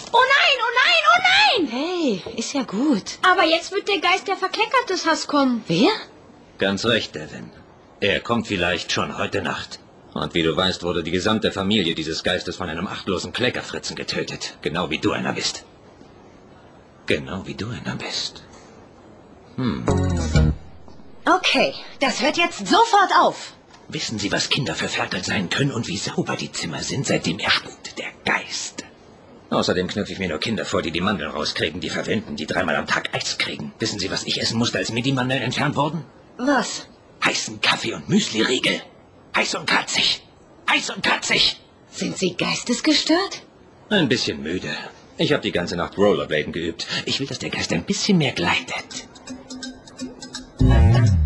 Oh nein, oh nein, oh nein! Hey, ist ja gut. Aber jetzt wird der Geist der Verkleckert des Hass kommen. Wer? Ganz recht, Devin. Er kommt vielleicht schon heute Nacht. Und wie du weißt, wurde die gesamte Familie dieses Geistes von einem achtlosen Kleckerfritzen getötet. Genau wie du einer bist. Genau wie du einer bist. Okay, das hört jetzt sofort auf. Wissen Sie, was Kinder für Ferkel sein können und wie sauber die Zimmer sind, seitdem er spukt, der Geist? Außerdem knüpfe ich mir nur Kinder vor, die die Mandeln rauskriegen, die verwenden, die 3-mal am Tag Eis kriegen. Wissen Sie, was ich essen musste, als mir die Mandeln entfernt wurden? Was? Heißen Kaffee und Müsli-Riegel. Heiß und kratzig. Heiß und kratzig. Sind Sie geistesgestört? Ein bisschen müde. Ich habe die ganze Nacht Rollerbladen geübt. Ich will, dass der Geist ein bisschen mehr gleitet.